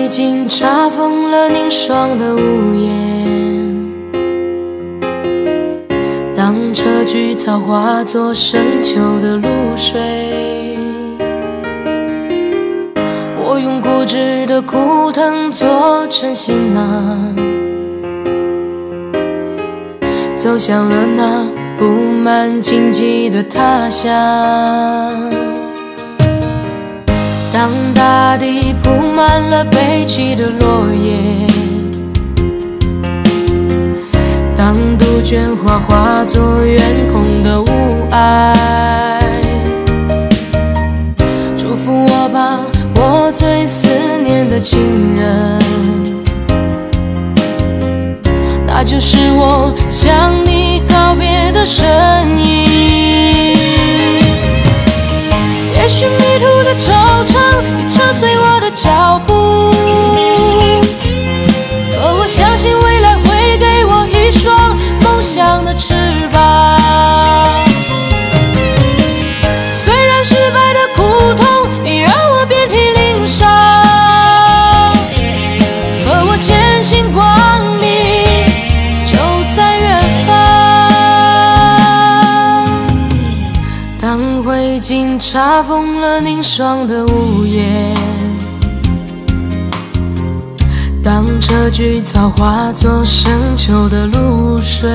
已经查封了凝霜的屋檐，当车菊草化作深秋的露水，我用固执的枯藤做成行囊，走向了那布满荆棘的他乡。当大地铺满了悲泣的落叶，当杜鹃花化作远空的雾霭，祝福我吧，我最思念的情人，那就是我向你告别的身影。也许迷途的惆怅已扯碎我的脚步，可我相信未来会给我一双梦想的翅膀。虽然失败的苦痛已让我遍体鳞伤，可我坚信光明就在远方。当灰烬查封了凝霜的屋檐，当车菊草化作深秋的露水，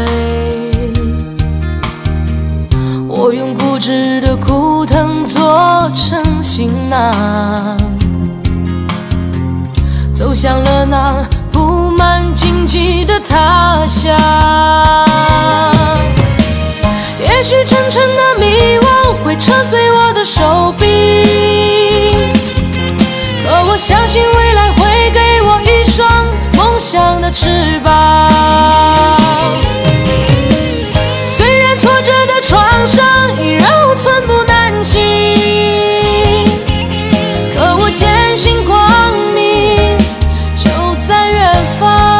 我用固执的枯藤做成行囊，走向了那布满荆棘的他乡。也许真诚的迷惘会扯碎我的手臂，可我相信未来会给我一双梦想的翅膀。虽然挫折的创伤已让我寸步难行，可我坚信光明就在远方。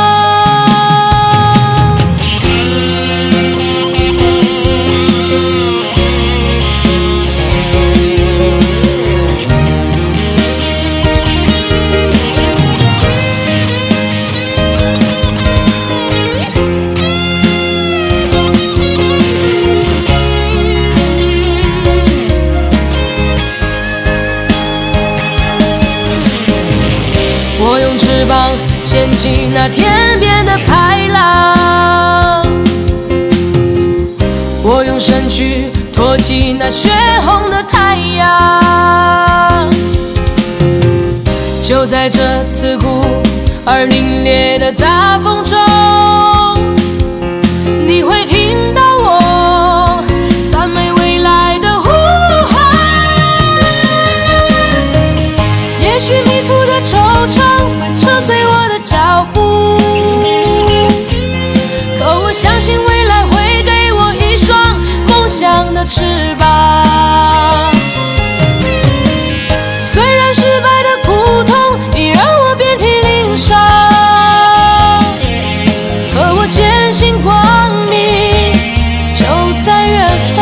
我用翅膀掀起那天边的排浪，我用身躯托起那血红的太阳。就在这刺骨而凛冽的大风中，你会听到我赞美未来的呼喊。也许迷途的惆怅会扯碎我的脚步，可我相信未来会给我一双梦想的翅膀。虽然失败的苦痛已让我遍体鳞伤，可我坚信光明就在远方。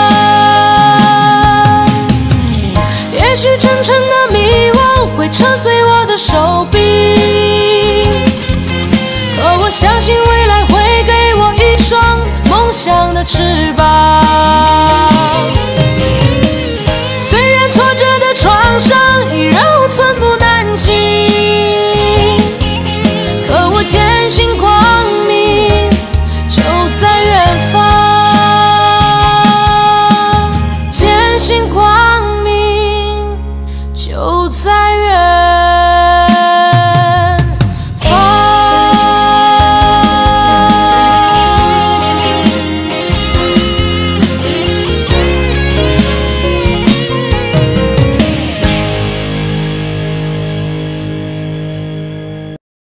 也许真诚的迷惘会扯碎我的手臂，可我相信